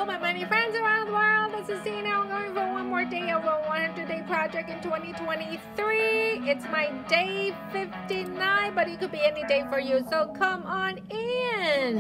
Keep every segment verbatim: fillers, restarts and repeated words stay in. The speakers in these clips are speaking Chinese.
my money friends around the world. This is Tina. I'm going for one more day of a one hundred day project in twenty twenty-three. It's my day fifty-nine, but it could be any day for you. So come on in.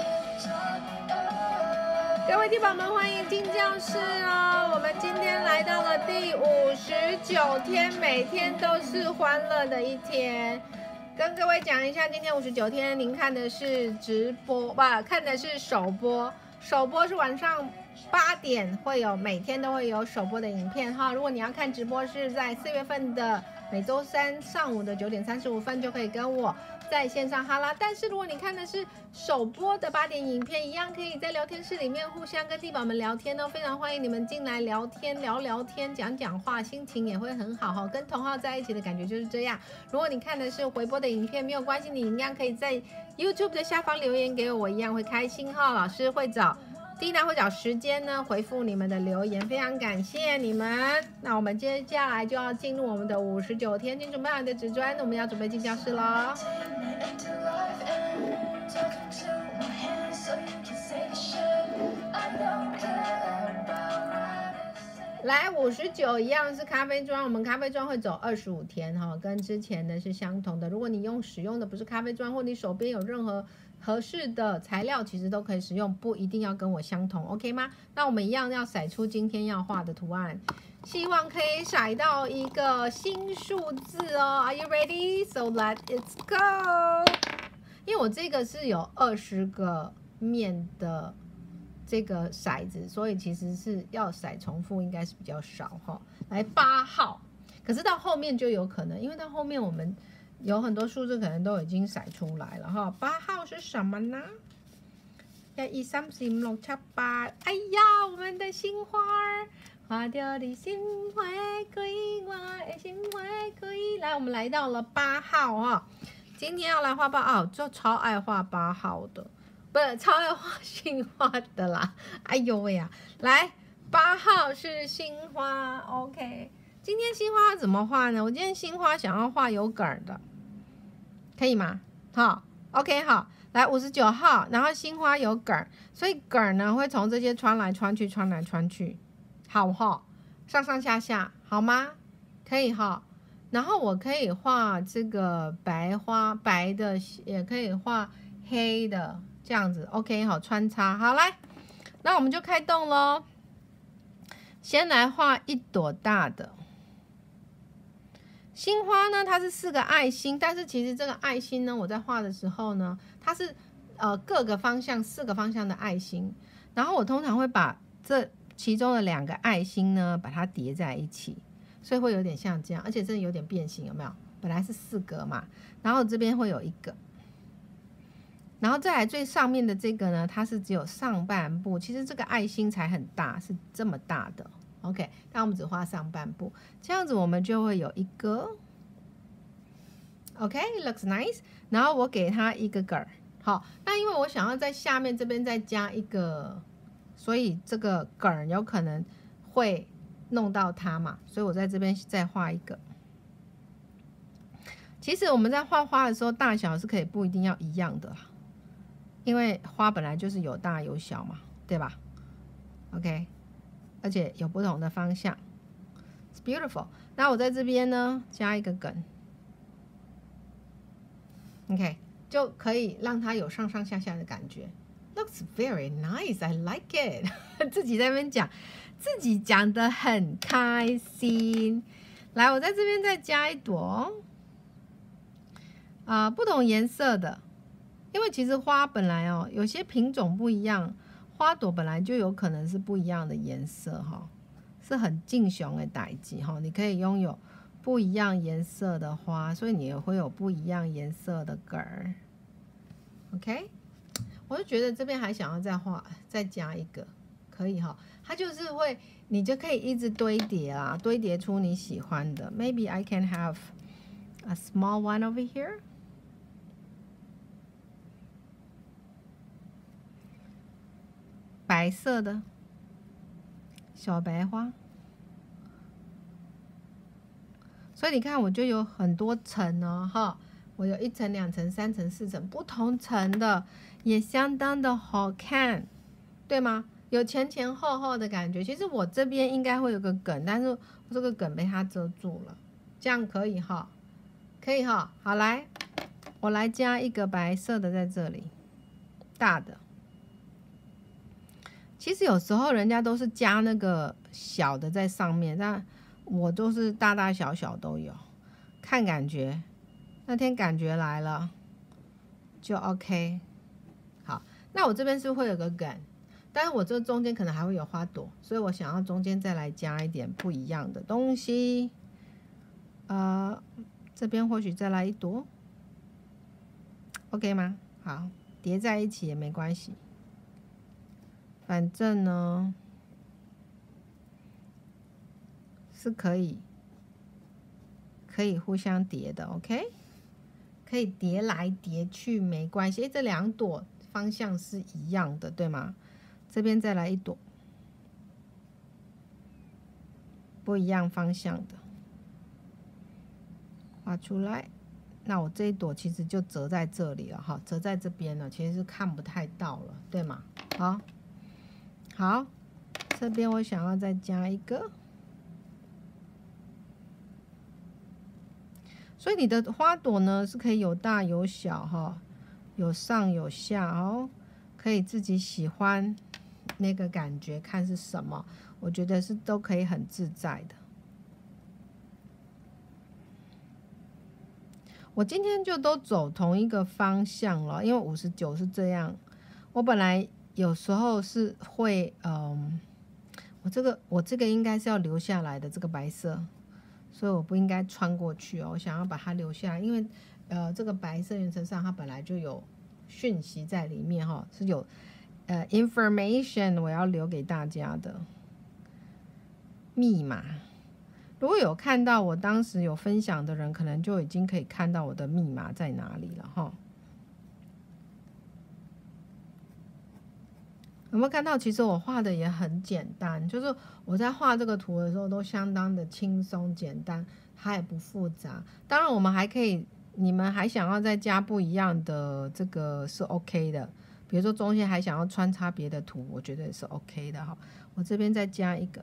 各位地宝们，欢迎进教室哦！我们今天来到了第五十九天，每天都是欢乐的一天。跟各位讲一下，今天五十九天，您看的是直播吧？看的是首播，首播是晚上八点会有，每天都会有首播的影片哈。如果你要看直播，是在四月份的每周三上午的九点三十五分就可以跟我在线上哈拉。但是如果你看的是首播的八点影片，一样可以在聊天室里面互相跟地宝们聊天哦。非常欢迎你们进来聊天，聊聊天，讲讲话，心情也会很好哈。跟同好在一起的感觉就是这样。如果你看的是回播的影片，没有关系，你一样可以在 YouTube 的下方留言给我，我一样会开心哈。老师会找Tina 会找时间呢回复你们的留言，非常感谢你们。那我们接下来就要进入我们的五十九天，请准备好你的纸砖，我们要准备进教室咯。来五十九一样是咖啡砖，我们咖啡砖会走二十五天哈，跟之前的是相同的。如果你用使用的不是咖啡砖，或你手边有任何合适的材料，其实都可以使用，不一定要跟我相同 ，OK 吗？那我们一样要骰出今天要画的图案，希望可以骰到一个新数字哦。Are you ready? So let's go. 因为我这个是有二十个面的这个骰子，所以其实是要骰重复，应该是比较少哈。来八号，可是到后面就有可能，因为到后面我们有很多数字可能都已经骰出来了哈。八号是什么呢？一、二、三、四、五、六、七、八。哎呀，我们的心花儿，花掉的心花开，我的心花开。来，我们来到了八号哈。今天要来画八号，就超爱画八号的，不是超爱画杏花的啦。哎呦喂呀，来，八号是杏花 ，OK。今天杏花怎么画呢？我今天杏花想要画有梗的，可以吗？好 ，OK， 好，来五十九号，然后杏花有梗，所以梗呢会从这些穿来穿去，穿来穿去，好哈，上上下下，好吗？可以哈。然后我可以画这个白花，白的也可以画黑的，这样子 ，OK， 好，穿插，好来，那我们就开动咯。先来画一朵大的。杏花呢，它是四个爱心，但是其实这个爱心呢，我在画的时候呢，它是呃各个方向四个方向的爱心，然后我通常会把这其中的两个爱心呢，把它叠在一起，所以会有点像这样，而且真的有点变形，有没有？本来是四格嘛，然后这边会有一个，然后再来最上面的这个呢，它是只有上半部，其实这个爱心才很大，是这么大的。OK， 但我们只画上半部，这样子我们就会有一个 OK looks nice。然后我给它一个梗儿，好，那因为我想要在下面这边再加一个，所以这个梗儿有可能会弄到它嘛，所以我在这边再画一个。其实我们在画花的时候，大小是可以不一定要一样的，因为花本来就是有大有小嘛，对吧 ？OK。而且有不同的方向 ，It's beautiful。那我在这边呢加一个梗 ，OK， 就可以让它有上上下下的感觉。Looks very nice, I like it 。自己在那边讲，自己讲得很开心。来，我在这边再加一朵，啊、呃，不同颜色的，因为其实花本来哦，有些品种不一样。花朵本来就有可能是不一样的颜色哈，是很敬雄的代志哈。你可以拥有不一样颜色的花，所以你也会有不一样颜色的梗儿。OK， 我就觉得这边还想要再画，再加一个，可以哈。它就是会，你就可以一直堆叠啊，堆叠出你喜欢的。Maybe I can have a small one over here。白色的小白花，所以你看，我就有很多层哦，哈，我有一层、两层、三层、四层，不同层的也相当的好看，对吗？ 有前前后后的感觉。其实我这边应该会有个梗，但是我这个梗被它遮住了，这样可以哈，可以哈。好，来，我来加一个白色的在这里，大的。其实有时候人家都是加那个小的在上面，但我都是大大小小都有，看感觉。那天感觉来了，就 OK。好，那我这边是会有个梗，但是我这中间可能还会有花朵，所以我想要中间再来加一点不一样的东西。呃，这边或许再来一朵 ，OK 吗？好，叠在一起也没关系。反正呢是可以可以互相叠的 ，OK， 可以叠来叠去没关系。这两朵方向是一样的，对吗？这边再来一朵不一样方向的，画出来。那我这一朵其实就折在这里了哈，折在这边了，其实是看不太到了，对吗？好。好，这边我想要再加一个，所以你的花朵呢是可以有大有小哈，有上有下哦，可以自己喜欢那个感觉，看是什么，我觉得是都可以很自在的。我今天就都走同一个方向了，因为五十九是这样，我本来。有时候是会，嗯，我这个我这个应该是要留下来的这个白色，所以我不应该穿过去哦。我想要把它留下来，因为呃，这个白色原则上它本来就有讯息在里面哈，是有呃 information 我要留给大家的密码。如果有看到我当时有分享的人，可能就已经可以看到我的密码在哪里了哈。有没有看到？其实我画的也很简单，就是我在画这个图的时候都相当的轻松简单，它也不复杂。当然，我们还可以，你们还想要再加不一样的，这个是 OK 的。比如说中间还想要穿插别的图，我觉得也是 OK 的哈。我这边再加一个，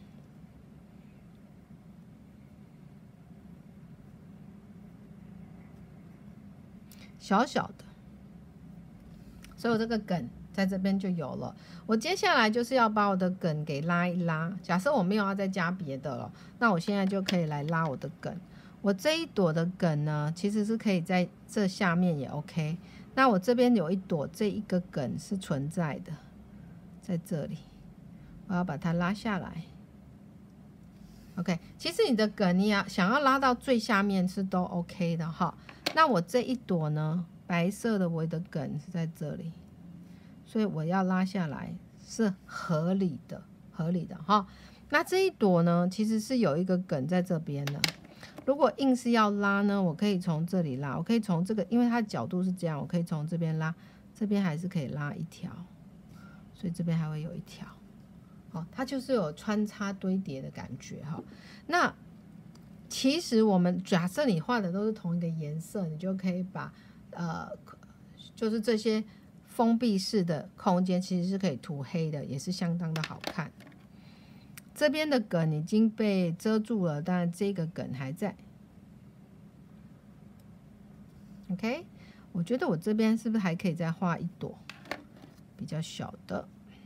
小小的，所以我这个梗。在这边就有了，我接下来就是要把我的梗给拉一拉。假设我没有要再加别的了，那我现在就可以来拉我的梗。我这一朵的梗呢，其实是可以在这下面也 OK。那我这边有一朵，这一个梗是存在的，在这里，我要把它拉下来。OK， 其实你的梗你要想要拉到最下面是都 OK 的哈。那我这一朵呢，白色的我的梗是在这里。所以我要拉下来是合理的，合理的哈。那这一朵呢，其实是有一个梗在这边的。如果硬是要拉呢，我可以从这里拉，我可以从这个，因为它的角度是这样，我可以从这边拉，这边还是可以拉一条，所以这边还会有一条。好，它就是有穿插堆叠的感觉哈。那其实我们假设你画的都是同一个颜色，你就可以把呃，就是这些。封闭式的空间其实是可以涂黑的，也是相当的好看。这边的梗已经被遮住了，但这个梗还在。OK， 我觉得我这边是不是还可以再画一朵比较小的？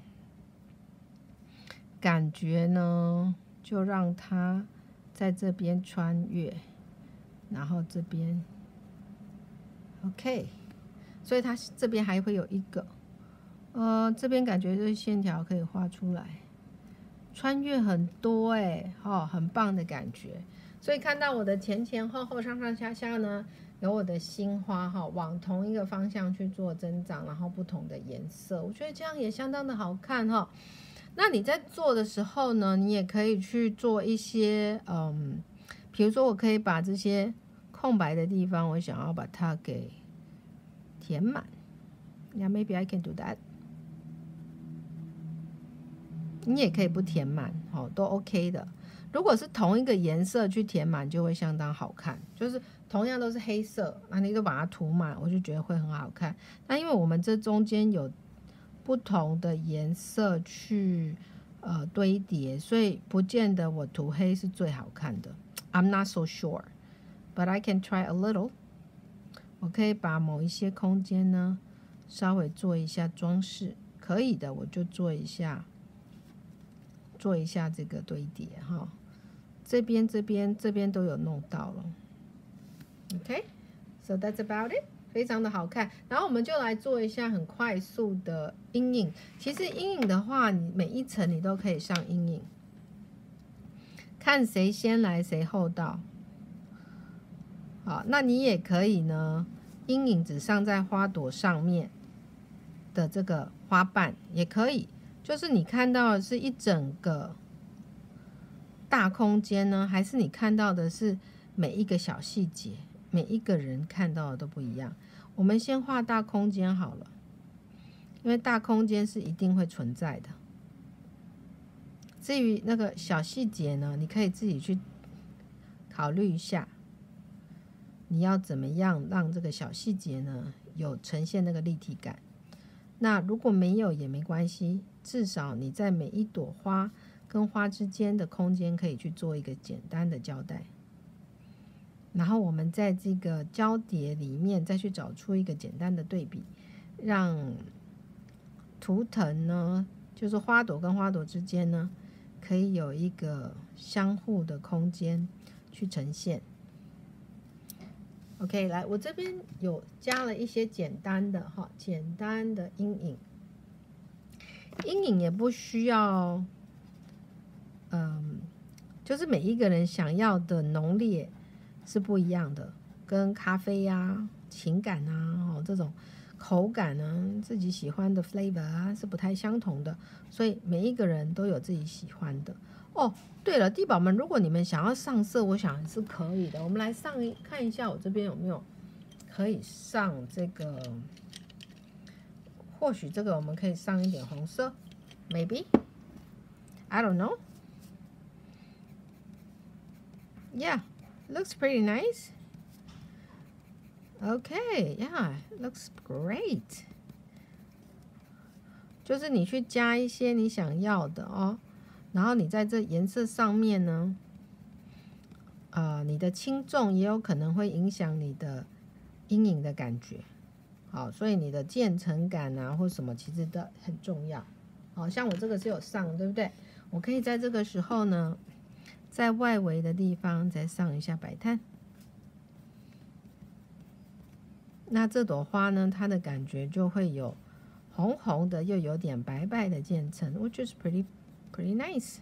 感觉呢，就让它在这边穿越，然后这边 OK。所以它这边还会有一个，呃，这边感觉这线条可以画出来，穿越很多哎、欸，哦，很棒的感觉。所以看到我的前前后后、上上下下呢，有我的新花哈，往同一个方向去做增长，然后不同的颜色，我觉得这样也相当的好看哈。那你在做的时候呢，你也可以去做一些，嗯，比如说我可以把这些空白的地方，我想要把它给填满 ，Yeah, maybe I can do that。你也可以不填满，哦，都 OK 的。如果是同一个颜色去填满，就会相当好看。就是同样都是黑色，那你就把它涂满，我就觉得会很好看。那因为我们这中间有不同的颜色去呃堆叠，所以不见得我涂黑是最好看的。I'm not so sure, but I can try a little. 我可以把某一些空间呢稍微做一下装饰，可以的我就做一下，做一下这个堆叠哈。这边、这边、这边都有弄到了。OK, so that's about it. 非常的好看，然后我们就来做一下很快速的阴影。其实阴影的话，你每一层你都可以上阴影，看谁先来谁后到。好，那你也可以呢，阴影只上在花朵上面的这个花瓣也可以，就是你看到的是一整个大空间呢，还是你看到的是每一个小细节，每一个人看到的都不一样。我们先画大空间好了，因为大空间是一定会存在的。至于那个小细节呢，你可以自己去考虑一下，你要怎么样让这个小细节呢有呈现那个立体感。那如果没有也没关系，至少你在每一朵花跟花之间的空间可以去做一个简单的交代。然后我们在这个交叠里面再去找出一个简单的对比，让图腾呢，就是花朵跟花朵之间呢，可以有一个相互的空间去呈现。OK， 来，我这边有加了一些简单的哈，简单的阴影。阴影也不需要，嗯，就是每一个人想要的浓烈是不一样的，跟咖啡呀、啊、情感啊、哦这种口感啊、自己喜欢的 flavor 啊是不太相同的，所以每一个人都有自己喜欢的。哦，对了，地宝们，如果你们想要上色，我想是可以的。我们来上一看一下，我这边有没有可以上这个？或许这个我们可以上一点红色 ，maybe I don't know. Yeah. Looks pretty nice. Okay, yeah, looks great. 就是你去加一些你想要的哦，然后你在这颜色上面呢，呃，你的轻重也有可能会影响你的阴影的感觉。好，所以你的渐层感啊或什么其实都很重要。好，像我这个是有上，对不对？我可以在这个时候呢，在外围的地方再上一下白炭。那这朵花呢，它的感觉就会有红红的，又有点白白的渐层 ，which is pretty pretty nice.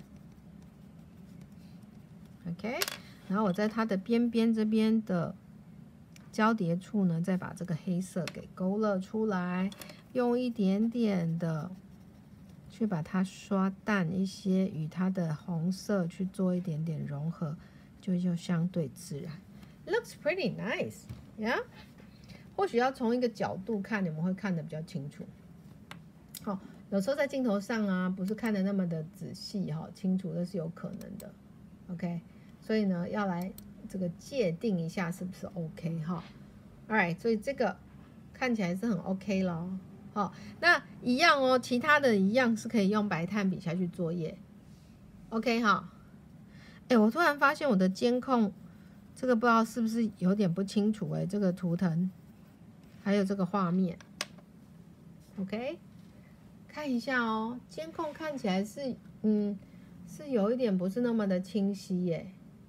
OK， 然后我在它的边边这边的交叠处呢，再把这个黑色给勾勒出来，用一点点的去把它刷淡一些，与它的红色去做一点点融合，就就相对自然。Looks pretty nice, yeah. 或许要从一个角度看，你们会看得比较清楚。好、哦，有时候在镜头上啊，不是看得那么的仔细哈、哦，清楚那是有可能的。OK， 所以呢，要来这个界定一下是不是 OK 哈、哦。Alright， 所以这个看起来是很 OK 咯。好、哦，那一样哦，其他的一样是可以用白炭笔下去作业。OK 哈、哦。哎，我突然发现我的监控这个不知道是不是有点不清楚哎，这个图腾。还有这个画面 ，OK， 看一下哦。监控看起来是，嗯，是有一点不是那么的清晰耶。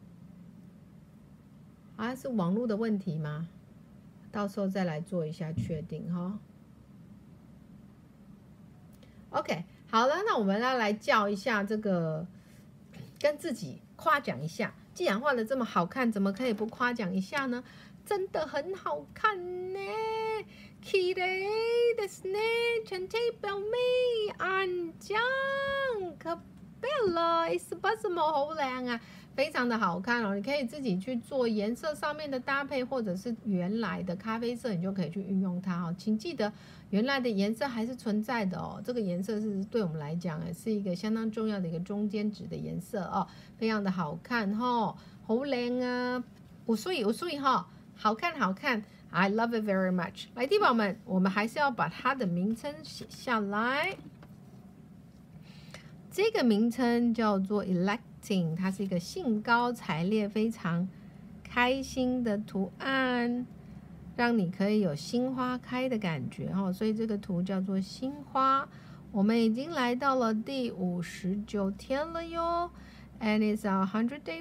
啊，是网络的问题吗？到时候再来做一下确定哈、哦。OK， 好了，那我们要来叫一下这个，跟自己夸奖一下。既然画的这么好看，怎么可以不夸奖一下呢？真的很好看呢，綺麗ですね。全體表妹安將可別了，是不是麼好靚啊？非常的好看哦，你可以自己去做颜色上面的搭配，或者是原来的咖啡色，你就可以去运用它哦。请记得，原来的颜色还是存在的哦。这个颜色是对我们来讲，是一个相当重要的一个中间值的颜色哦，非常的好看哈、哦，好靚啊！我所以我所以哈。好看，好看， I love it very much。来，地宝们，我们还是要把它的名称写下来。这个名称叫做 electing， 它是一个兴高采烈、非常开心的图案，让你可以有新花开的感觉哦。所以这个图叫做新花。我们已经来到了第五十九天了哟 ，and it's a hundred day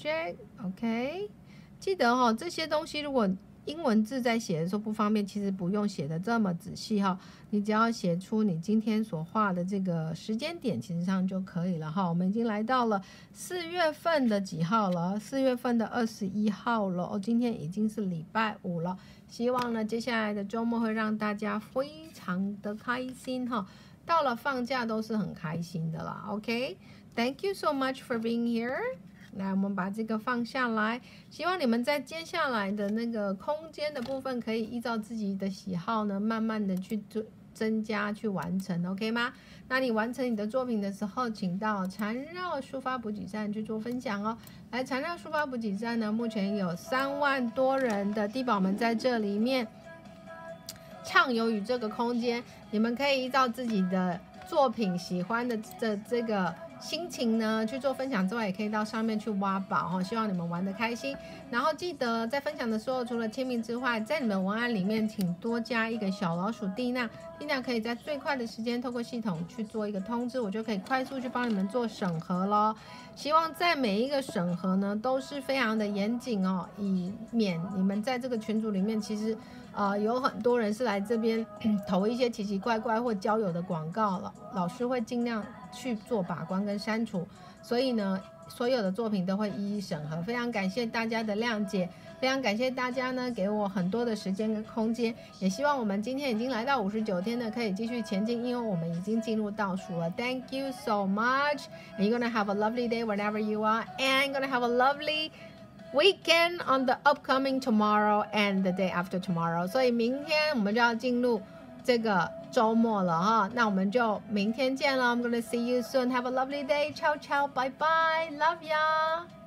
project。OK， 记得哦，这些东西如果英文字在写的时候不方便，其实不用写的这么仔细哈，你只要写出你今天所画的这个时间点，其实上就可以了哈。我们已经来到了四月份的几号了？四月份的二十一号了哦，今天已经是礼拜五了。希望呢，接下来的周末会让大家非常的开心哈。到了放假都是很开心的啦 ，OK？Thank you so much for being here。来，我们把这个放下来。希望你们在接下来的那个空间的部分，可以依照自己的喜好呢，慢慢的去增加、去完成 ，OK 吗？那你完成你的作品的时候，请到缠绕书法补给站去做分享哦。来，缠绕书法补给站呢，目前有三万多人的地宝们在这里面畅游于这个空间，你们可以依照自己的作品喜欢的这这个心情呢去做分享之外，也可以到上面去挖宝哈。希望你们玩得开心。然后记得在分享的时候，除了签名之外，在你们文案里面请多加一个小老鼠蒂娜，蒂娜可以在最快的时间透过系统去做一个通知，我就可以快速去帮你们做审核咯。希望在每一个审核呢都是非常的严谨哦，以免你们在这个群组里面其实。呃，有很多人是来这边投一些奇奇怪怪或交友的广告了，老师会尽量去做把关跟删除，所以呢，所有的作品都会一一审核。非常感谢大家的谅解，非常感谢大家呢给我很多的时间跟空间，也希望我们今天已经来到五十九天呢，可以继续前进，因为我们已经进入倒数了。Thank you so much. And you're gonna have a lovely day whenever you are, and gonna have a lovely weekend on the upcoming tomorrow and the day after tomorrow， 所以明天我们就要进入这个周末了哈，那我们就明天见了。I'm gonna see you soon. Have a lovely day. Ciao ciao. Bye bye. Love ya.